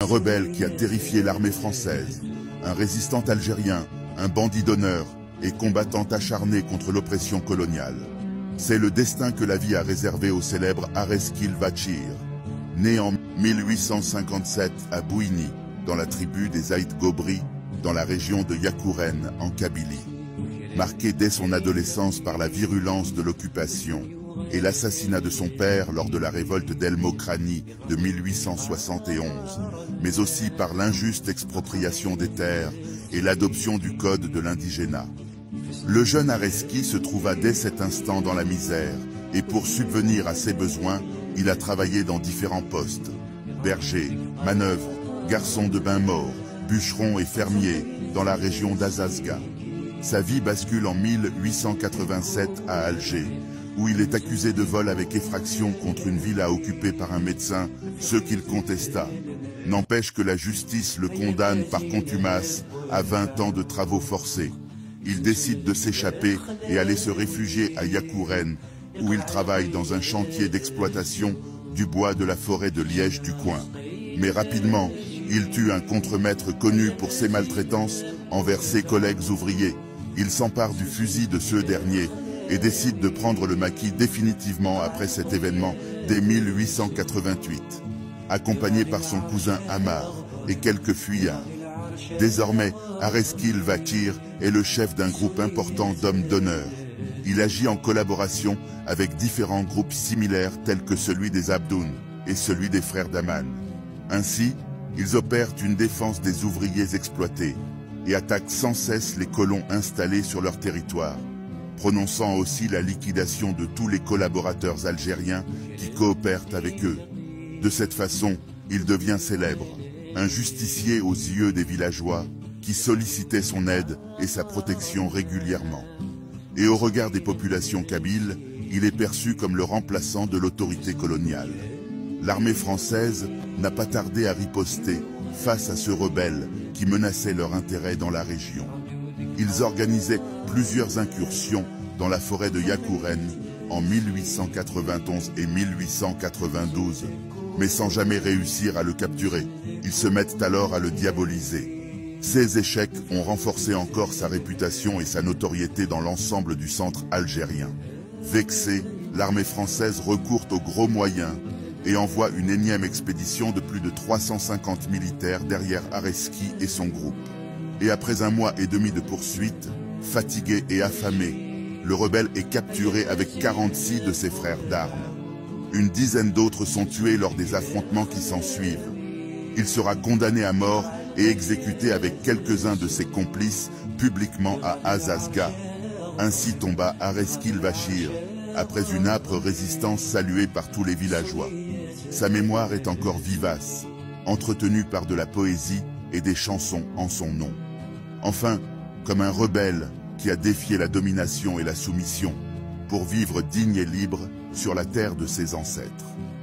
Un rebelle qui a terrifié l'armée française, un résistant algérien, un bandit d'honneur et combattant acharné contre l'oppression coloniale. C'est le destin que la vie a réservé au célèbre Areskil Vachir. Né en 1857 à Bouini, dans la tribu des Aït Gobri, dans la région de Yakouren, en Kabylie. Marqué dès son adolescence par la virulence de l'occupation et l'assassinat de son père lors de la révolte d'El Mokrani de 1871, mais aussi par l'injuste expropriation des terres et l'adoption du code de l'indigénat. Le jeune Areski se trouva dès cet instant dans la misère, et pour subvenir à ses besoins, il a travaillé dans différents postes. Berger, manœuvre, garçon de bain mort, bûcheron et fermier dans la région d'Azazga. Sa vie bascule en 1887 à Alger, où il est accusé de vol avec effraction contre une villa occupée par un médecin, ce qu'il contesta. N'empêche que la justice le condamne par contumace à 20 ans de travaux forcés. Il décide de s'échapper et aller se réfugier à Yakouren, où il travaille dans un chantier d'exploitation du bois de la forêt de Liège du coin. Mais rapidement, il tue un contremaître connu pour ses maltraitances envers ses collègues ouvriers. Il s'empare du fusil de ce dernier et décide de prendre le maquis définitivement après cet événement dès 1888, accompagné par son cousin Amar et quelques fuyards. Désormais, Areskil Vachir est le chef d'un groupe important d'hommes d'honneur. Il agit en collaboration avec différents groupes similaires tels que celui des Abdoun et celui des frères Daman. Ainsi, ils opèrent une défense des ouvriers exploités et attaquent sans cesse les colons installés sur leur territoire, prononçant aussi la liquidation de tous les collaborateurs algériens qui coopèrent avec eux. De cette façon, il devient célèbre, un justicier aux yeux des villageois qui sollicitaient son aide et sa protection régulièrement. Et au regard des populations kabyles, il est perçu comme le remplaçant de l'autorité coloniale. L'armée française n'a pas tardé à riposter face à ce rebelle qui menaçait leur intérêt dans la région. Ils organisaient plusieurs incursions dans la forêt de Yakouren en 1891 et 1892, mais sans jamais réussir à le capturer. Ils se mettent alors à le diaboliser. Ces échecs ont renforcé encore sa réputation et sa notoriété dans l'ensemble du centre algérien. Vexée, l'armée française recourt aux gros moyens et envoie une énième expédition de plus de 350 militaires derrière Areski et son groupe. Et après un mois et demi de poursuite, fatigué et affamé, le rebelle est capturé avec 46 de ses frères d'armes. Une dizaine d'autres sont tués lors des affrontements qui s'ensuivent. Il sera condamné à mort et exécuté avec quelques-uns de ses complices publiquement à Azazga. Ainsi tomba Areskil Vachir, après une âpre résistance saluée par tous les villageois. Sa mémoire est encore vivace, entretenue par de la poésie et des chansons en son nom. Enfin, comme un rebelle qui a défié la domination et la soumission, pour vivre digne et libre sur la terre de ses ancêtres.